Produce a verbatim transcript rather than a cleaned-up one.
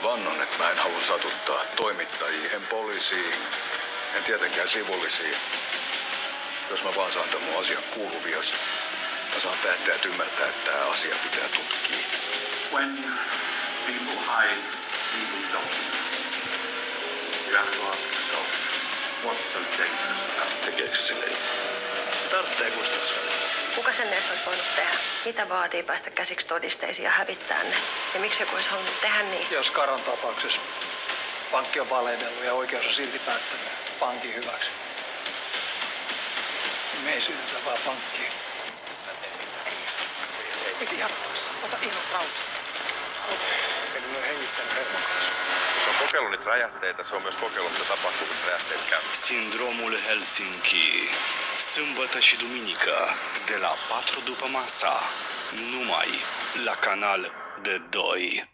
vannon, että mä en halua satuttaa toimittajia, en poliisiin, en tietenkään sivullisiin. Jos mä vaan saan tämän mun asian kuuluvias, mä saan päättäjät ymmärtää, että tää asia pitää tutkia. When people hide legal documents, you have to ask yourself, what's so dangerous about it? Tekeekö se sille tarvitsee Gustafsson? Kuka sen edes olisi voinut tehdä? Mitä vaatii päästä käsiksi todisteisiin ja hävittää ne? Ja miksi joku olisi halunnut tehdä niin? Jos Karon tapauksessa pankki on valehdellut ja oikeus on silti päättänyt pankin hyväksi, niin me ei syytetä vaan pankkiin. Piti jatkossa. Ota irrot raudasta. Eli ne on hengittänyt hermokaasua. Jos on kokeillut niitä räjähteitä, se on myös kokeillut, mitä tapahtuu, kun räjähteet käy. Sindromul Helsinki. Sâmbătă și duminică, de la patru după masa, numai la Canal de doi.